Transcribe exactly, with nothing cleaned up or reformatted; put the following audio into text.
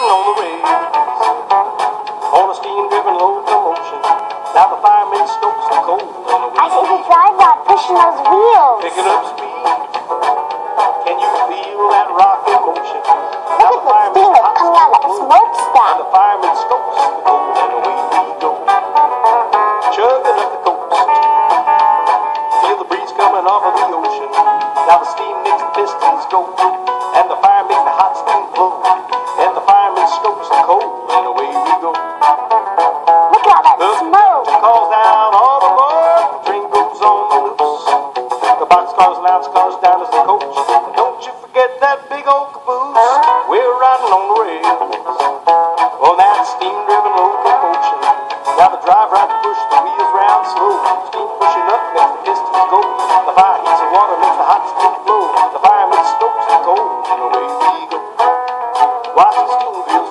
riding on the rails on a steam-driven locomotion. Now the fireman stokes the coal. I see the driver pushing those wheels. Picking up speed. Can you feel that rockin' motion? Look at the steam that's coming out of that smokestack. And the fireman stokes the coal, and away we go, chugging up the coast. Feel the breeze coming off of the ocean. Now the steam makes the pistons go, and the fire makes the hot steam flow, and the fireman stokes the coal, and away we go. Look at all that The smoke. calls down all aboard, the train goes on the loose. The boxcars, lounge cars, down as the coach. And don't you forget that big old caboose. We're riding on the rails on that steam-driven locomotion. Now the driver had to push the wheels round slow. Steam pushing up makes the pistons go. The fire heats the water, makes the hot steam flow. The fireman stokes the coal, and away we go. Watch the steam wheels